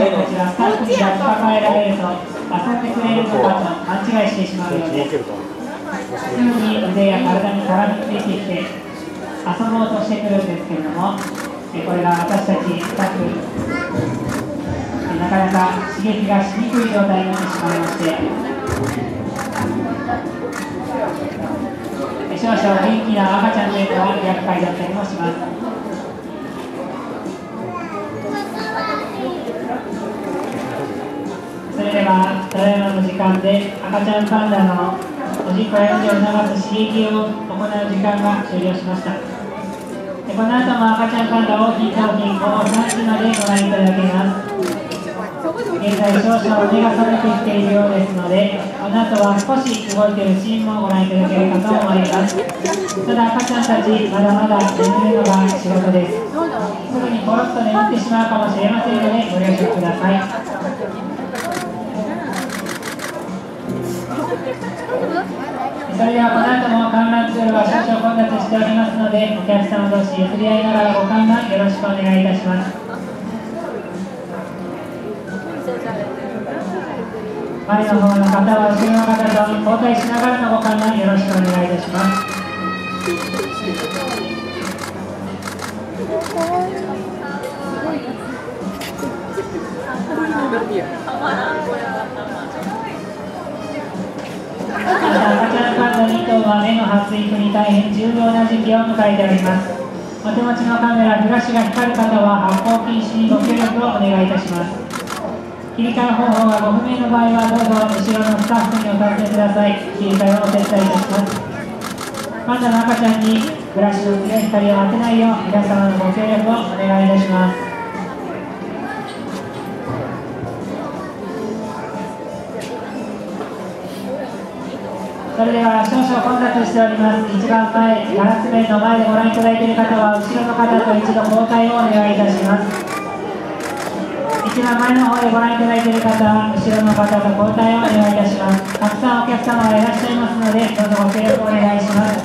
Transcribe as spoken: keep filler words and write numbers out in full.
こちらスタッフに抱えられると遊んでくれるのかと勘違いしてしまうようです。すぐに腕や体に絡みついてきて遊ぼうとしてくるんですけれども、これが私たちスタッフなかなか刺激がしにくい状態になってしまいまして、少々元気な赤ちゃんというのは厄介だったりもします。それではただいまの時間で赤ちゃんパンダのおしっこやうんちを流す刺激を行う時間が終了しました。この後も赤ちゃんパンダ大きい商品をさんじまでご覧いただけます。現在少々目が覚めてきているようですので、この後は少し動いているシーンもご覧いただけるかと思います。ただ赤ちゃんたちまだまだ眠るのが仕事です。すぐにポロッと眠ってしまうかもしれませんのでご了承ください。それではこの後も観覧ツールは少々混雑しておりますので、お客様同士譲り合いながらご観覧よろしくお願いいたします。前の方の方は後ろの方と交代しながらのご観覧よろしくお願いいたします。赤ちゃんパンダに頭は目の発育に大変重要な時期を迎えております。お手持ちのカメラ、フラッシュが光る方は発光禁止にご協力をお願いいたします。切り替え方法がご不明の場合はどうぞ後ろのスタッフにお尋ねください。切り替えをお手伝いいたします。パンダの赤ちゃんにフラッシュの強い光を当てないよう皆様のご協力をお願いいたします。それでは少々混雑しております。一番前、ガラス面の前でご覧いただいている方は後ろの方と一度交代をお願いいたします。一番前の方でご覧いただいている方は後ろの方と交代をお願いいたします。たくさんお客様がいらっしゃいますのでどうぞご協力お願いします。